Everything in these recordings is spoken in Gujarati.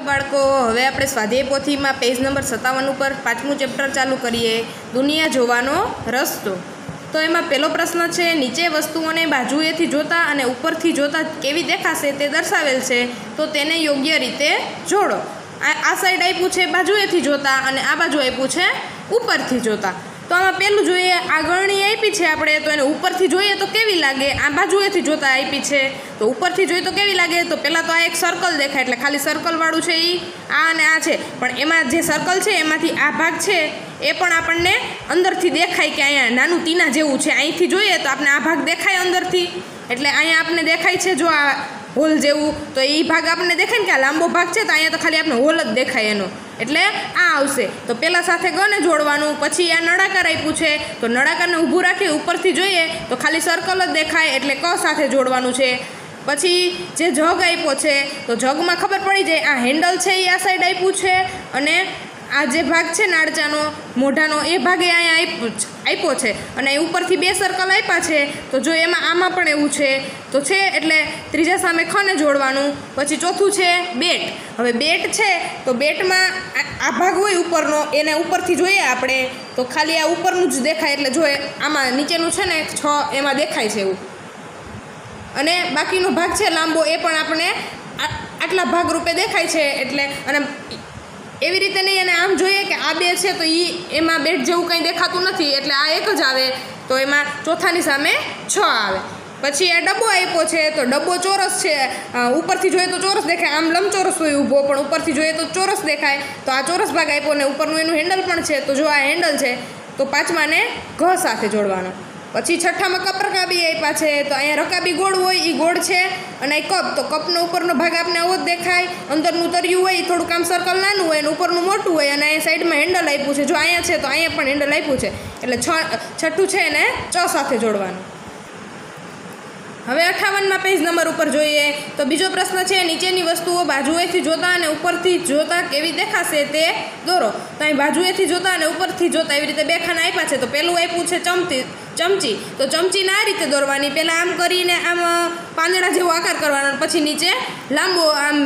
बाळको हवे आपणे स्वाध्याय पोथीमां पेज नंबर 57 पर 5मुं चेप्टर चालू करीए, दुनिया जोवानो रस्तो। तो एमां पहेलो प्रश्न छे, नीचे वस्तुओने बाजुएथी जोता अने उपरथी जोता केवी देखाशे ते दर्शावेल छे, तो तेने योग्य रीते जोड़ो। आ साइड आप्युं छे बाजुएथी जोता अने आ बाजु आप्युं छे उपरथी जोता। तो आमां पहेલું જોઈએ, આગળની આપી છે આપણે, તો એને ઉપરથી જોઈએ તો કેવી લાગે? આ બાજુએથી જોતા આપી છે તો ઉપરથી જોઈએ તો કેવી લાગે? તો પહેલાં તો આ એક સર્કલ દેખાય, એટલે ખાલી સર્કલવાળું છે એ આ અને આ છે, પણ એમાં જે સર્કલ છે એમાંથી આ ભાગ છે એ પણ આપણને અંદરથી દેખાય કે અહીંયા નાનું તીના જેવું છે। અહીંથી જોઈએ તો આપણે આ ભાગ દેખાય અંદરથી, એટલે અહીંયા આપણને દેખાય છે જો આ હોલ જેવું, તો એ ભાગ આપણને દેખાય ને કે આ લાંબો ભાગ છે, તો અહીંયા તો ખાલી આપણે હોલ જ દેખાય એનો, એટલે આ આવશે। તો પહેલાં સાથે ગને જોડવાનું, પછી આ નળાકાર આપ્યું છે તો નળાકારને ઊભું રાખી ઉપરથી જોઈએ તો ખાલી સર્કલ જ દેખાય, એટલે ક સાથે જોડવાનું છે। પછી જે જગ આપ્યો છે તો જગમાં ખબર પડી જાય, આ હેન્ડલ છે એ આ સાઈડ આપ્યું છે અને આ જે ભાગ છે નાળચાનો મોઢાનો એ ભાગે અહીંયા આપ્યો છે, અને એ ઉપરથી બે સર્કલ આપ્યા છે, તો જો એમાં આમાં પણ એવું છે તો છે, એટલે ત્રીજા સામે ખને જોડવાનું। પછી ચોથું છે બેટ। હવે બેટ છે તો બેટમાં આ ભાગ હોય ઉપરનો, એને ઉપરથી જોઈએ આપણે તો ખાલી આ ઉપરનું જ દેખાય, એટલે જો આમાં નીચેનું છે ને 6 એમાં દેખાય છે એવું, અને બાકીનો ભાગ છે લાંબો એ પણ આપણે આટલા ભાગ રૂપે દેખાય છે, એટલે અને એવી રીતે નહીં, અને આમ જોઈએ કે આ બે છે તો એમાં બેટ જેવું કંઈ દેખાતું નથી, એટલે આ એક જ આવે, તો એમાં ચોથાની સામે 6 આવે। પછી આ ડબ્બો આપ્યો છે તો ડબ્બો ચોરસ છે, ઉપરથી જોઈએ તો ચોરસ દેખાય, આમ લંબચોરસ હોય ઊભો, પણ ઉપરથી જોઈએ તો ચોરસ દેખાય, તો આ ચોરસ ભાગ આપ્યો ને ઉપરનું એનું હેન્ડલ પણ છે, તો જો આ હેન્ડલ છે તો પાંચમાને ઘ સાથે જોડવાનો। પછી છઠ્ઠામાં કપ રકાબી આપ્યા છે, તો અહીંયા રકાબી ગોળ હોય એ ગોળ છે, અને અહીં કપ, તો કપનો ઉપરનો ભાગ આપણે આવો જ દેખાય, અંદરનું તરિયું હોય થોડુંક આમ સર્કલ નાનું હોય અને ઉપરનું મોટું હોય, અને અહીંયા સાઈડમાં હેન્ડલ આપ્યું છે, જો અહીંયા છે તો અહીંયા પણ હેન્ડલ આપ્યું છે, એટલે છઠ્ઠું છે એને ચ સાથે જોડવાનું। હવે 58માં પેજ નંબર ઉપર જોઈએ તો બીજો પ્રશ્ન છે, નીચેની વસ્તુઓ બાજુએથી જોતા અને ઉપરથી જોતા કેવી દેખાશે તે દોરો। તો અહીં બાજુએથી જોતા અને ઉપરથી જોતા એવી રીતે બે ખાના આપ્યા છે, તો પહેલું આપ્યું છે ચમચી, તો ચમચીને આ રીતે દોરવાની, પહેલાં આમ કરીને આમ પાંદડા જેવો આકાર કરવાનો, પછી નીચે લાંબો આમ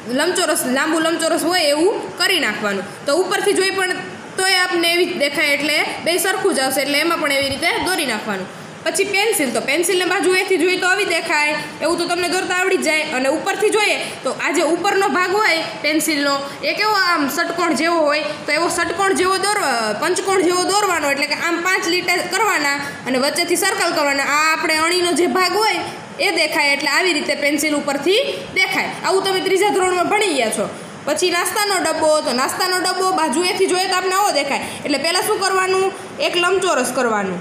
લાંબુ લંબચોરસ હોય એવું કરી નાખવાનું, તો ઉપરથી જોઈ પણ તોય આપને એવી જ દેખાય, એટલે બે સરખું જ આવશે, એટલે એમાં પણ એવી રીતે દોરી નાખવાનું। પછી પેન્સિલ, તો પેન્સિલને બાજુએથી જોઈએ તો આવી દેખાય, એવું તો તમને દોરતા આવડી જ જાય, અને ઉપરથી જોઈએ તો આ જે ઉપરનો ભાગ હોય પેન્સિલનો એ કેવો આમ ષટકોણ જેવો હોય, તો એવો ષટકોણ જેવો પંચકોણ જેવો દોરવાનો, એટલે કે આમ 5 લીટા કરવાના અને વચ્ચેથી સર્કલ કરવાના, આ આપણે અણીનો જે ભાગ હોય એ દેખાય, એટલે આવી રીતે પેન્સિલ ઉપરથી દેખાય। આવું તમે ત્રીજા ધોરણમાં ભણી ગયા છો। પછી નાસ્તાનો ડબ્બો, તો નાસ્તાનો ડબ્બો બાજુએથી જોઈએ તો આપણે આવો દેખાય, એટલે પહેલાં શું કરવાનું, એક લંબચોરસ કરવાનું,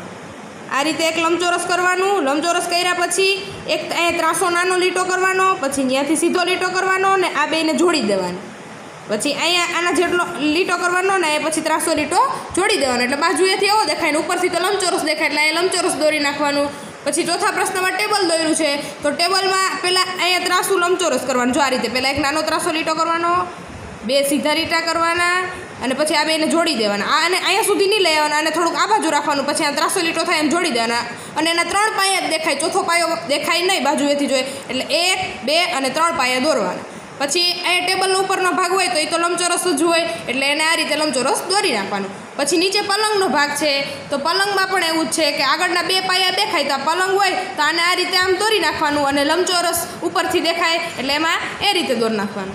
આ રીતે એક લંબચોરસ કરવાનું, લંબચોરસ કર્યા પછી એક અહીંયા ત્રાસો નાનો લીટો કરવાનો, પછી ત્યાંથી સીધો લીટો કરવાનો ને આ બેને જોડી દેવાનો, પછી અહીંયા આના જેટલો લીટો કરવાનો ને એ પછી ત્રાસો લીટો જોડી દેવાનો, એટલે બાજુએથી એવો દેખાય ને ઉપરથી તો લંબચોરસ દેખાય, એટલે અહીંયા લંબચોરસ દોરી નાખવાનું। પછી ચોથા પ્રશ્નમાં ટેબલ દોર્યું છે, તો ટેબલમાં પહેલાં અહીંયા ત્રાસું લંબચોરસ કરવાનું, જો આ રીતે પહેલાં એક નાનો ત્રાસો લીટો કરવાનો, બે સીધા લીટા કરવાના, અને પછી આ બેને જોડી દેવાના, આ અને અહીંયા સુધી નહીં લઈ આવવાના, અને થોડુંક આ બાજુ રાખવાનું, પછી આ ત્રાસો લીટો થાય એમ જોડી દેવાના, અને એના 3 પાયા જ દેખાય, ચોથો પાયો દેખાય નહીં બાજુએથી જોઈએ, એટલે 1, 2 અને 3 પાયા દોરવાના। પછી અહીંયા ટેબલનો ઉપરનો ભાગ હોય તો એ તો લંબચોરસ જ હોય, એટલે એને આ રીતે લંબચોરસ દોરી નાખવાનું। પછી નીચે પલંગનો ભાગ છે, તો પલંગમાં પણ એવું જ છે કે આગળના 2 પાયા દેખાય, તો આ પલંગ હોય તો આને આ રીતે આમ દોરી નાખવાનું, અને લંબચોરસ ઉપરથી દેખાય એટલે એમાં એ રીતે દોરી નાખવાનું।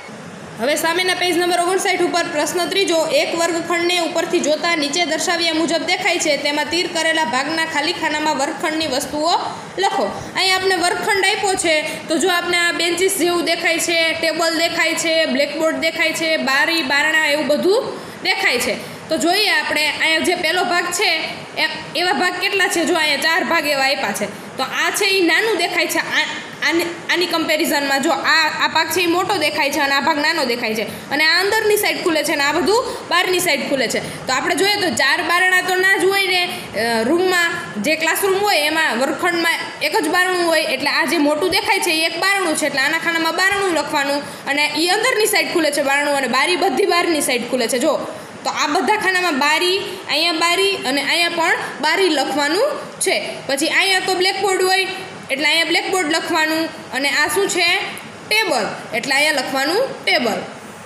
હવે સામેના પેજ નંબર 59 ઉપર પ્રશ્ન ત્રીજો, એક વર્ગખંડને ઉપરથી જોતા નીચે દર્શાવ્યા મુજબ દેખાય છે, તેમાં તીર કરેલા ભાગના ખાલી ખાનામાં વર્ગખંડની વસ્તુઓ લખો। અહીં આપણે વર્ગખંડ આપ્યો છે, તો જો આપણે આ બેન્ચીસ જેવું દેખાય છે, ટેબલ દેખાય છે, બ્લેકબોર્ડ દેખાય છે, બારી બારણા એવું બધું દેખાય છે, તો જોઈએ આપણે અહીંયા જે પહેલો ભાગ છે એવા ભાગ કેટલા છે, જો અહીંયા 4 ભાગ એવા આપ્યા છે, તો આ છે એ નાનું દેખાય છે, આની કમ્પેરિઝનમાં જો આ ભાગ છે એ મોટો દેખાય છે અને આ ભાગ નાનો દેખાય છે, અને આ અંદરની સાઈડ ખુલે છે અને આ બધું બહારની સાઈડ ખુલે છે, તો આપણે જોઈએ તો 4 બારણા તો ના જ હોય ને, રૂમમાં જે ક્લાસરૂમ હોય એમાં વર્ગખંડમાં એક જ બારણું હોય, એટલે આ જે મોટું દેખાય છે એ એક બારણું છે, એટલે આના ખાનામાં બારણું લખવાનું, અને એ અંદરની સાઈડ ખુલે છે બારણું, અને બારી બધી બહારની સાઈડ ખુલે છે, જો તો આ બધા ખાનામાં બારી, અહીંયા બારી અને અહીંયા પણ બારી લખવાનું છે। પછી અહીંયા તો બ્લેકબોર્ડ હોય એટલે અહીંયા બ્લેકબોર્ડ લખવાનું, અને આ શું છે ટેબલ, એટલે અહીંયા લખવાનું ટેબલ।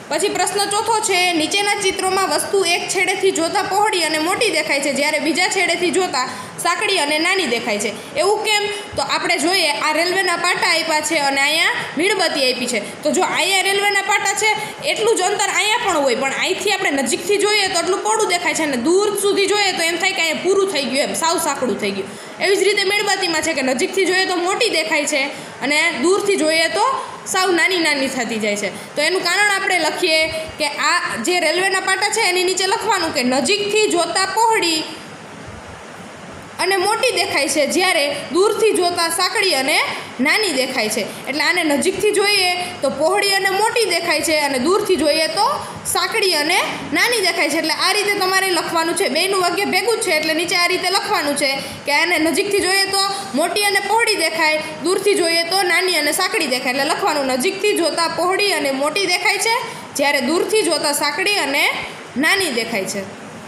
પછી પ્રશ્ન ચોથો છે, નીચેના ચિત્રોમાં વસ્તુ એક છેડેથી જોતા પહોળી અને મોટી દેખાય છે, જ્યારે બીજા છેડેથી જોતા સાંકડી અને નાની દેખાય છે. એવું કેમ? તો આપણે જોઈએ, આ રેલવેના પાટા આપ્યા છે અને અહીંયા મીણબત્તી આપી છે. તો જો અહીંયા રેલવેના પાટા છે એટલું જ અંતર અહીંયા પણ હોય, પણ અહીંથી આપણે નજીકથી જોઈએ તો એટલું પહોળું દેખાય છે અને દૂર સુધી જોઈએ તો એમ થાય કે અહીંયા પૂરું થઈ ગયું, એમ સાવ સાંકડું થઈ ગયું. એવી જ રીતે મીણબત્તીમાં છે કે નજીકથી જોઈએ તો મોટી દેખાય છે અને દૂરથી જોઈએ તો સાવ નાની નાની થતી જાય છે. તો એનું કારણ આપણે લખીએ કે આ જે રેલવેના પાટા છે એની નીચે લખવાનું કે નજીકથી જોતા પહોળી અને મોટી દેખાય છે, જ્યારે દૂરથી જોતા સાંકડી અને નાની દેખાય છે. એટલે આને નજીકથી જોઈએ તો પહોળી અને મોટી દેખાય છે અને દૂરથી જોઈએ તો સાંકડી અને નાની દેખાય છે. એટલે આ રીતે તમારે લખવાનું છે. બેયનું વાક્ય ભેગું જ છે એટલે નીચે આ રીતે લખવાનું છે કે આને નજીકથી જોઈએ તો મોટી અને પહોળી દેખાય, દૂરથી જોઈએ તો નાની અને સાંકડી દેખાય. એટલે લખવાનું નજીકથી જોતા પહોળી અને મોટી દેખાય છે, જ્યારે દૂરથી જોતા સાંકડી અને નાની દેખાય છે.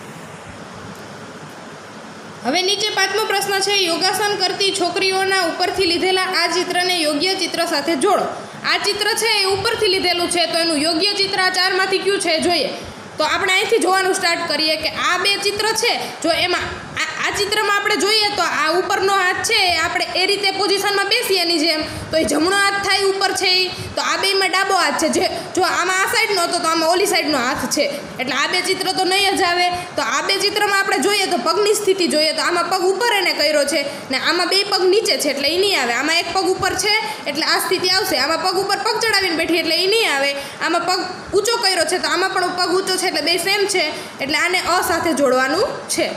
હવે નીચે 5મો પ્રશ્ન છે, યોગાસન કરતી છોકરીઓના ઉપરથી લીધેલા આ ચિત્રને યોગ્ય ચિત્ર સાથે જોડો. આ ચિત્ર છે એ ઉપરથી લીધેલું છે, તો એનું યોગ્ય ચિત્ર આ 4માંથી કયું છે જોઈએ. તો આપણે અહીંથી જોવાનું સ્ટાર્ટ કરીએ કે આ 2 ચિત્ર છે. જો એમાં આ ચિત્રમાં આપણે જોઈએ તો આ ઉપરનો હાથ છે આપણે એ રીતે પોઝિશનમાં બેસીએ એની જેમ, તો એ જમણો હાથ થાય ઉપર છે એ, તો આ બેમાં ડાબો હાથ છે. જે જો આમાં આ સાઈડનો હતો તો આમાં ઓલી સાઈડનો હાથ છે, એટલે આ 2 ચિત્ર તો નહીં જ આવે. તો આ 2 ચિત્રમાં આપણે જોઈએ તો પગની સ્થિતિ જોઈએ તો આમાં પગ ઉપર એને કર્યો છે ને આમાં 2 પગ નીચે છે એટલે એ નહીં આવે. આમાં એક પગ ઉપર છે એટલે આ સ્થિતિ આવશે. આમાં પગ ઉપર પગ ચડાવીને બેઠી એટલે એ નહીં આવે. આમાં પગ ઊંચો કર્યો છે તો આમાં પણ પગ ઊંચો છે એટલે 2 સેમ છે, એટલે આને અ સાથે જોડવાનું છે.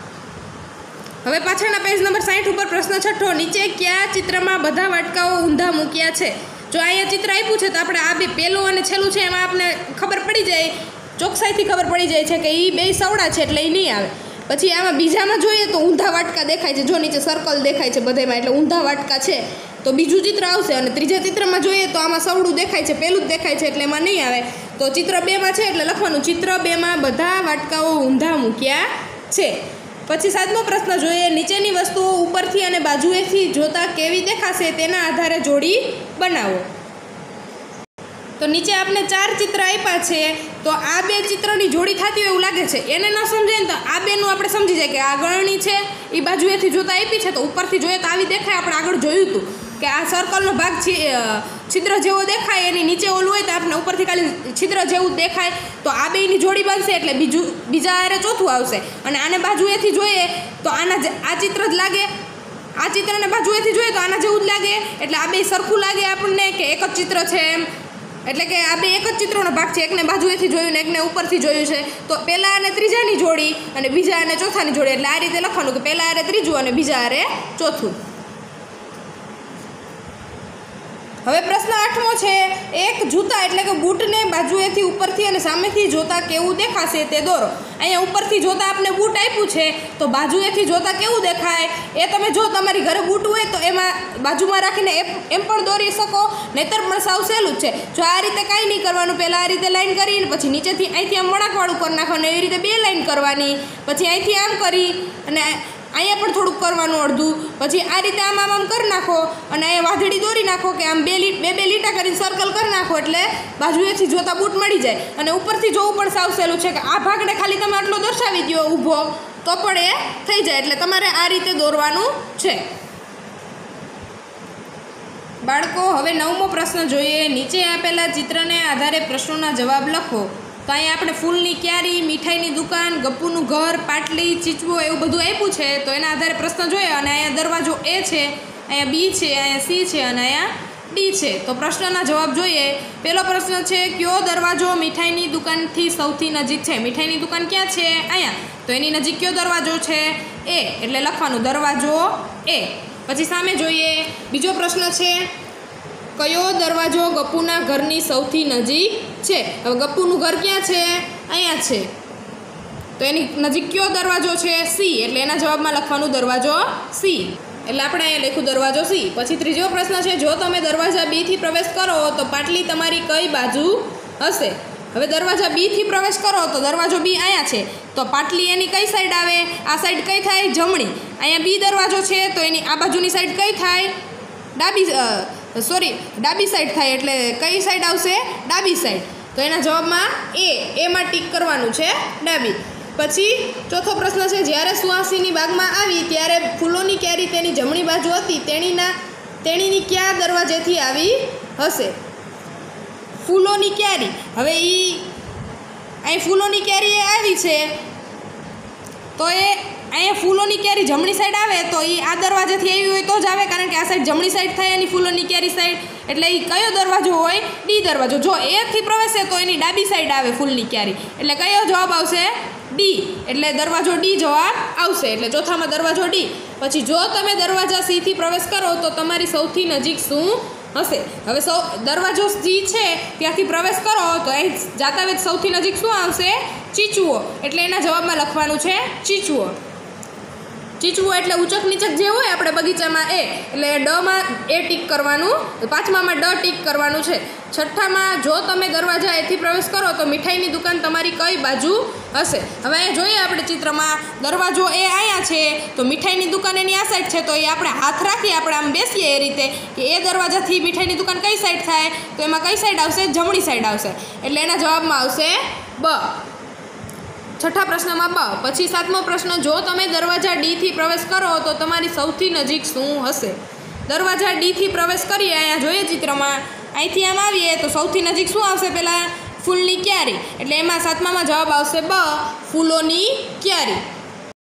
હવે પાછળના પેજ નંબર 60 ઉપર પ્રશ્ન 6, નીચે કયા ચિત્રમાં બધા વાટકાઓ ઊંધા મૂક્યા છે. જો અહીંયા ચિત્ર આપ્યું છે તો આપણે આ 2 પહેલું અને છેલ્લું છે એમાં આપણે ખબર પડી જાય, ચોકસાઈથી ખબર પડી જાય છે કે એ 2 સવડા છે એટલે એ નહીં આવે. પછી આમાં બીજામાં જોઈએ તો ઊંધા વાટકા દેખાય છે. જો નીચે સર્કલ દેખાય છે બધામાં એટલે ઊંધા વાટકા છે, તો બીજું ચિત્ર આવશે. અને ત્રીજા ચિત્રમાં જોઈએ તો આમાં સવડું દેખાય છે, પહેલું જ દેખાય છે એટલે એમાં નહીં આવે. તો ચિત્ર 2માં છે એટલે લખવાનું ચિત્ર 2માં બધા વાટકાઓ ઊંધા મૂક્યા છે. પછી 7મો પ્રશ્ન જોઈએ, નીચેની વસ્તુઓ ઉપરથી અને બાજુએથી જોતા કેવી દેખાશે તેના આધારે જોડી બનાવો. તો નીચે આપણે 4 ચિત્ર આપ્યા છે, તો આ 2 ચિત્રની જોડી થતી હોય એવું લાગે છે. એને ન સમજાય ને તો આ 2નું આપણે સમજી જાય કે આ ગળણી છે એ બાજુએથી જોતા આપી છે તો ઉપરથી જોઈએ તો આવી દેખાય. આપણે આગળ જોયું હતું કે આ સર્કલનો ભાગ છિદ્ર જેવો દેખાય, એની નીચે ઓલું હોય તો આપણે ઉપરથી ખાલી છિદ્ર જેવું દેખાય. તો આ 2ની જોડી બનશે એટલે બીજા હારે ચોથું આવશે. અને આને બાજુએથી જોઈએ તો આ ચિત્ર જ લાગે, આ ચિત્રને બાજુએથી જોઈએ તો આના જેવું જ લાગે. એટલે આ 2 સરખું લાગે આપણને કે એક જ ચિત્ર છે એમ. એટલે કે આ 2 એક જ ચિત્રનો ભાગ છે. એકને બાજુએથી જોયું ને એકને ઉપરથી જોયું છે. તો પહેલા અને ત્રીજાની જોડી અને બીજા અને ચોથાની જોડી. એટલે આ રીતે લખવાનું કે પહેલા હારે ત્રીજું અને બીજા હારે ચોથું. હવે પ્રશ્ન 8મો છે, એક જૂતા એટલે કે બૂટને બાજુએથી ઉપરથી અને સામેથી જોતા કેવું દેખાશે તે દોરો. અહીંયા ઉપરથી જોતા આપણે બૂટ આપ્યું છે તો બાજુએથી જોતા કેવું દેખાય એ તમે જો તમારી ઘરે બૂટ હોય તો એમાં બાજુમાં રાખીને એમ પણ દોરી શકો, નહીતર પણ સાવ સહેલું જ છે. જો આ રીતે કાંઈ નહીં કરવાનું, પહેલાં આ રીતે લાઈન કરીને પછી નીચેથી અહીંથી આમ વળાંકવાળું કરી નાખવાનું, એવી રીતે 2 લાઈન કરવાની, પછી અહીંથી આમ કરી અને અહીંયા પણ થોડુંક કરવાનું અડધું, પછી આ રીતે આમ કરી નાખો અને અહીંયા વાદળી દોરી નાખો કે આમ 2 લીટા કરીને સર્કલ કરી નાખો એટલે બાજુએથી જોતા બૂટ મળી જાય. અને ઉપરથી જોવું પણ સાવ સહેલું છે કે આ ભાગને ખાલી તમે આટલો દર્શાવી દો ઊભો તો પણ એ થઈ જાય. એટલે તમારે આ રીતે દોરવાનું છે. બાળકો હવે 9મો પ્રશ્ન જોઈએ, નીચે આપેલા ચિત્રને આધારે પ્રશ્નોના જવાબ લખો. તો અહીંયા આપણે ફૂલની ક્યારી, મીઠાઈની દુકાન, ગપ્પુનું ઘર, પાટલી, ચીચવો એવું બધું આપ્યું છે. તો એના આધારે પ્રશ્ન જોઈએ. અને અહીંયા દરવાજો એ છે, અહીંયા બી છે, અહીંયા સી છે અને અહીંયા ડી છે. તો પ્રશ્નના જવાબ જોઈએ. પહેલો પ્રશ્ન છે, કયો દરવાજો મીઠાઈની દુકાનથી સૌથી નજીક છે? મીઠાઈની દુકાન ક્યાં છે? અહીંયા. તો એની નજીક કયો દરવાજો છે? એ. એટલે લખવાનું દરવાજો એ. પછી સામે જોઈએ, બીજો પ્રશ્ન છે, કયો દરવાજો ગપ્પુના ઘરની સૌથી નજીક છે? હવે ગપ્પુનું ઘર ક્યાં છે? અહીંયા છે. તો એની નજીક કયો દરવાજો છે? સી. એટલે એના જવાબમાં લખવાનું દરવાજો સી. એટલે આપણે અહીંયા લખ્યું દરવાજો સી. પછી ત્રીજો પ્રશ્ન છે, જો તમે દરવાજા બીથી પ્રવેશ કરો તો પાટલી તમારી કઈ બાજુ હશે? હવે દરવાજા બીથી પ્રવેશ કરો તો દરવાજો બી અહીંયા છે, તો પાટલી એની કઈ સાઈડ આવે? આ સાઈડ કઈ થાય? જમણી. અહીંયા બી દરવાજો છે તો એની આ બાજુની સાઈડ કઈ થાય? ડાબી સાઈડ થાય. એટલે કઈ સાઈડ આવશે? ડાબી સાઈડ. તો એના જવાબમાં એમાં ટીક કરવાનું છે ડાબી. પછી ચોથો પ્રશ્ન છે, જ્યારે સુવાસીની બાગમાં આવી ત્યારે ફૂલોની ક્યારી તેની જમણી બાજુ હતી, તેણીની કયા દરવાજેથી આવી હશે? ફૂલોની ક્યારી, હવે અહીં ફૂલોની ક્યારી એ આવી છે, તો એ અહીંયા ફૂલોની ક્યારી જમણી સાઈડ આવે તો એ આ દરવાજાથી આવી હોય તો જ આવે, કારણ કે આ સાઈડ જમણી સાઈડ થાય એની ફૂલોની ક્યારી સાઈડ. એટલે એ કયો દરવાજો હોય? ડી દરવાજો. જો એથી પ્રવેશે તો એની ડાબી સાઈડ આવે ફૂલની ક્યારી, એટલે કયો જવાબ આવશે? ડી. એટલે દરવાજો ડી જવાબ આવશે. એટલે ચોથામાં દરવાજો ડી. પછી જો તમે દરવાજા સી થી પ્રવેશ કરો તો તમારી સૌથી નજીક શું હશે? હવે દરવાજો સી છે ત્યાંથી પ્રવેશ કરો તો અહીં જાતા વેત સૌથી નજીક શું આવશે? ચીચુઓ. એટલે એના જવાબમાં લખવાનું છે ચીચુઓ. ચીચવું એટલે ઉચક નીચક જે હોય આપણે બગીચામાં એટલે ડમાં ટીક કરવાનું, પાંચમામાં ડ ટીક કરવાનું છે. છઠ્ઠામાં જો તમે દરવાજા એથી પ્રવેશ કરો તો મીઠાઈની દુકાન તમારી કઈ બાજુ હશે? હવે અહીંયા જોઈએ આપણે ચિત્રમાં દરવાજો અહીંયા છે તો મીઠાઈની દુકાન એની આ સાઈડ છે, તો એ આપણે હાથ રાખી આપણે આમ બેસીએ એ રીતે કે એ દરવાજાથી મીઠાઈની દુકાન કઈ સાઈડ થાય, તો એમાં કઈ સાઈડ આવશે? જમણી સાઈડ આવશે. એટલે એના જવાબમાં આવશે બ. છઠ્ઠા પ્રશ્નમાં બ. પછી સાતમો પ્રશ્ન, જો તમે દરવાજા ડીથી પ્રવેશ કરો તો તમારી સૌથી નજીક શું હશે? દરવાજા ડીથી પ્રવેશ કરીએ, અહીંયા જોઈએ ચિત્રમાં, અહીંથી આમ આવીએ તો સૌથી નજીક શું આવશે? પહેલાં ફૂલની ક્યારી. એટલે એમાં સાતમામાં જવાબ આવશે બ, ફૂલોની ક્યારી.